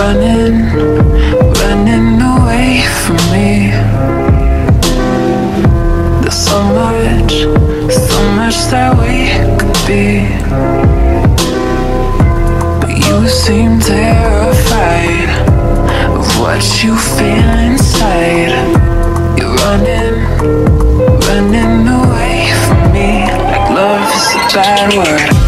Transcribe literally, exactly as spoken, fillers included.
running, running away from me. There's so much, so much that we could be, but you seem terrified of what you feel inside. You're running, running away from me, like love is a bad word.